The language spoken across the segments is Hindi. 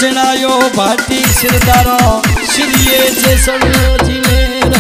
सुनायो भाटी सिरदारो श्रीए जैसलो जी मेरा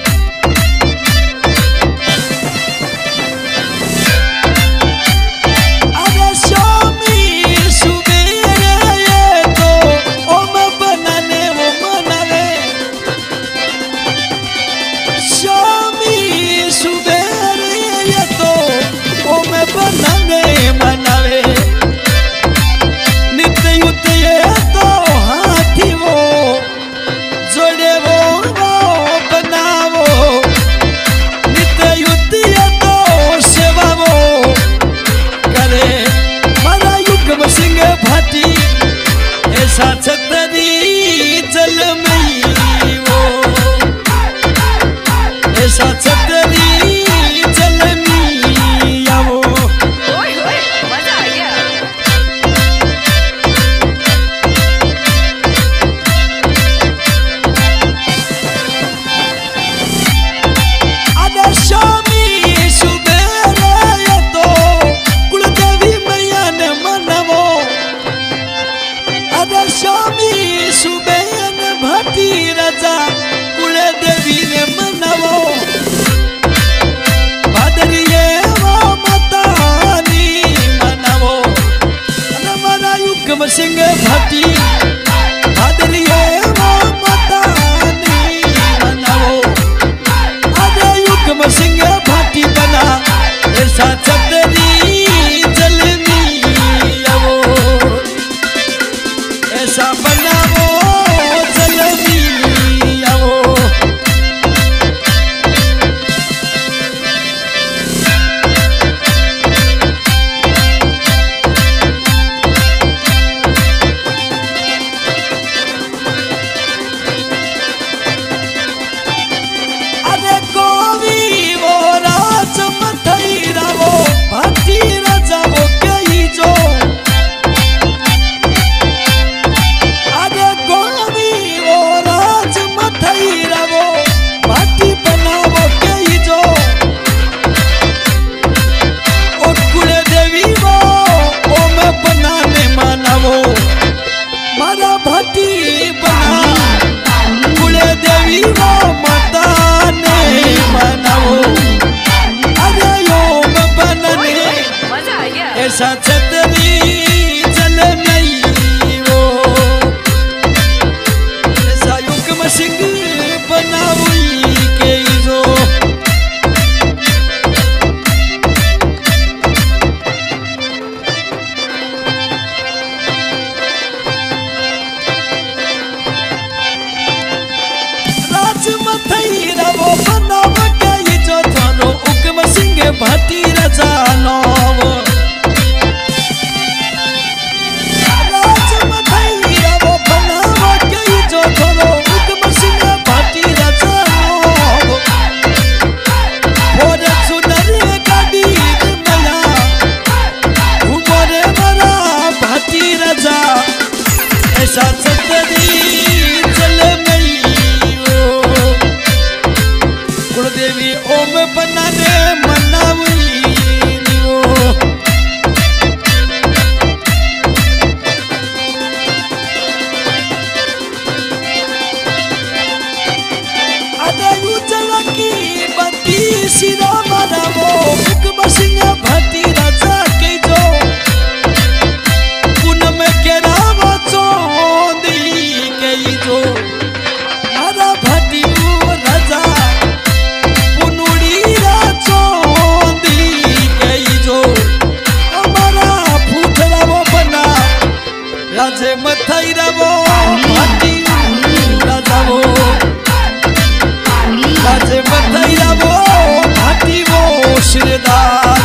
सिंह भाटी भादरिए मतानी मनाओ आदे युग में सिंह भाटी बना ऐसा चतरी जलनी आवो ऐसा बनाओ जलनी आवो ऐसा छतरी जल नहीं वो ऐसा युग में सिंह बनावी के जो राज मथई रवो बनाव के जो थानो हुक्म सिंह भाटी राजा नो कुलदेवी ओम बनाने मनावी आदे उजला की बत्ती सिरा मनावो हुक्म सिंह भाटी राजा के जो पूनम के रावा चोंदी के जो मारा भाटी राजा राजे मथई रवो भाटी राजा वो राजे मथई रवो भाटी वो सिरदार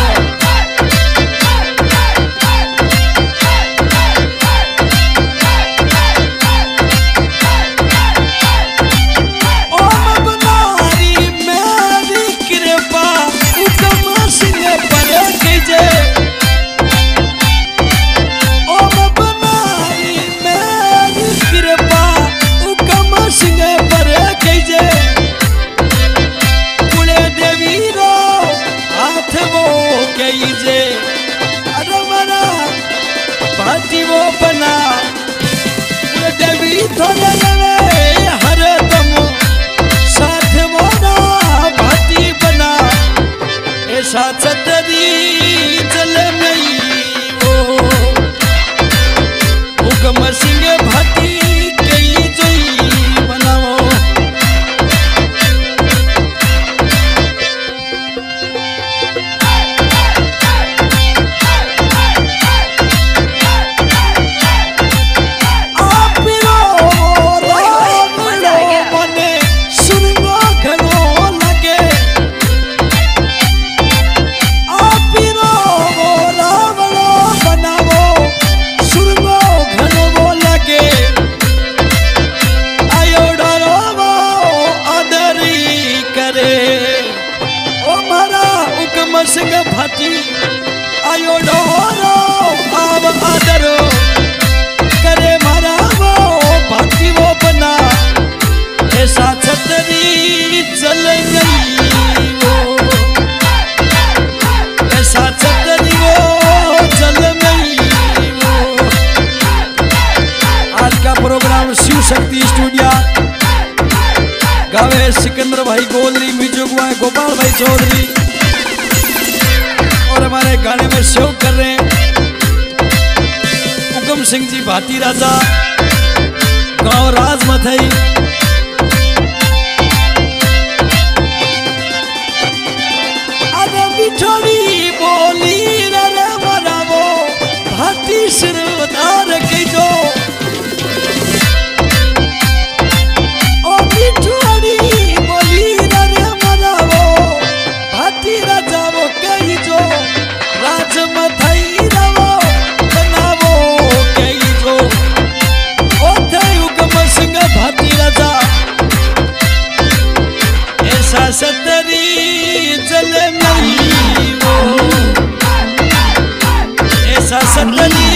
थोड़े लवे हर दम साथ मोरा भाती बना ऐसा छतरी जल नहीं वो हुक्म सिंह भाती कई जोई बनाओ सिंह भाती आयो डोरो आव आदरो करे मारा वो भाती वो बना ऐसा छतरी जल गई वो ऐसा छतरी वो जल गई वो। आज का प्रोग्राम शिव शक्ति स्टूडियो गावे सिकंदर भाई गोलरी म्यूजिक हुआ गोपाल भाई चौधरी और हमारे गाने में शो कर रहे हैं हुक्म सिंह जी भाती राजा गांव राज मथई। अरे बिछोड़ी बोली रे मरावो भाती सिर उतार के जो ओ बिछोड़ी बोली रे मरावो भाती राजा वो कही जो राज मथई रवो बनावो कई जो ओथे हुक्म सिंह भाती राजा ऐसा सतरी जल नहीं वो ऐसा सतरी